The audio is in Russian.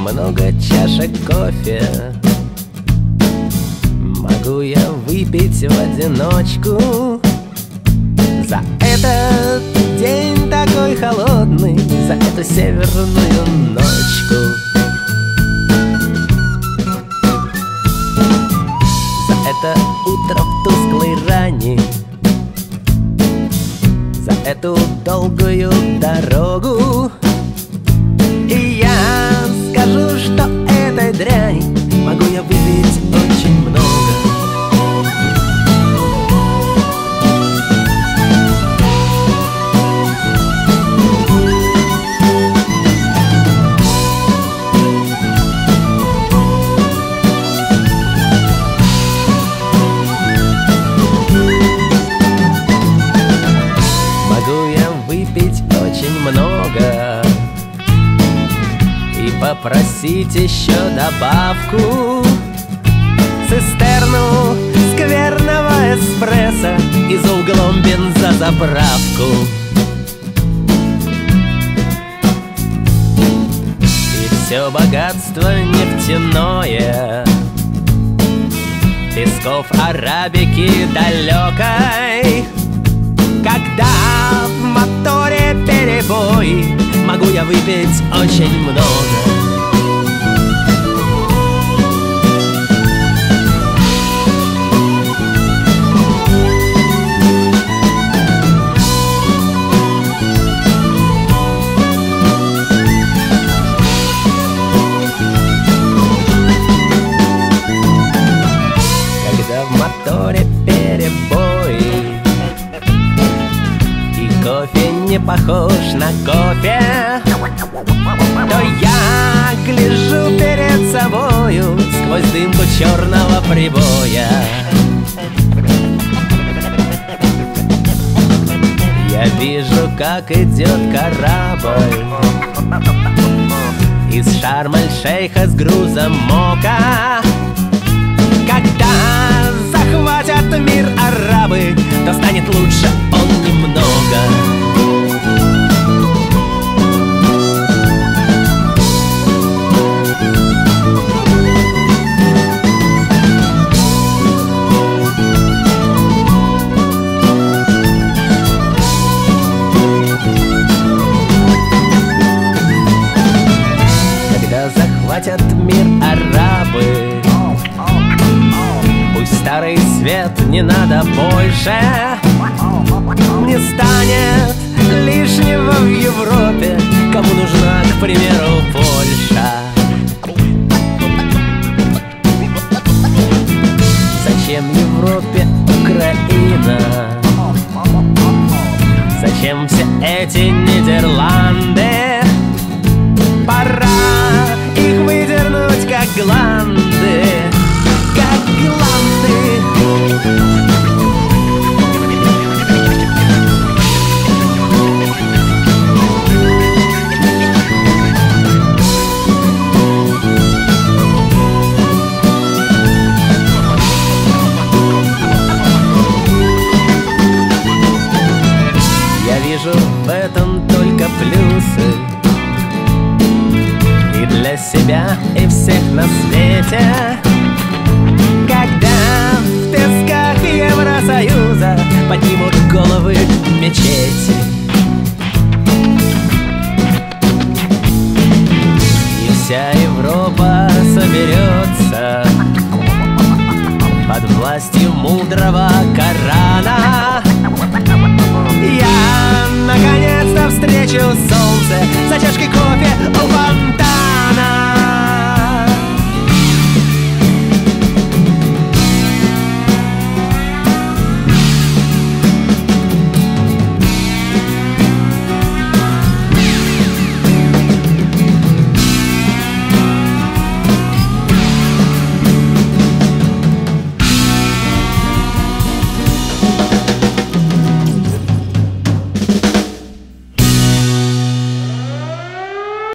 много чашек кофе могу я выпить в одиночку. За этот день такой холодный, за эту северную ночку, за это утро в тусклой ране, за эту долгую дорогу. И я скажу, что этой дряни могу я выпить очень много. Могу я выпить очень много и попросить еще добавку, цистерну скверного эспрессо и за углом бензозаправку. И все богатство нефтяное, песков арабики далекой. Когда в моторе перебой, могу я выпить очень много. Когда в моторе перебой и кофе не похож на кофе, то я гляжу перед собою сквозь дымку черного прибоя. Я вижу, как идет корабль из Шарм-эль-Шейха с грузом мока. Когда захватят мир арабы, то станет лучше он немного. Когда захватят мир арабы, пусть старый свет не надо больше, не станет лишнего в Европе, кому нужна, к примеру, Польша. Зачем Европе Украина? Зачем все эти Нидерланды? Пора их выдернуть, как гланды, как гланды. Я вижу в этом только плюсы и для себя, и всех на свете. Когда в песках Евросоюза поднимут головы мечети, и вся Европа соберется под властью мудрого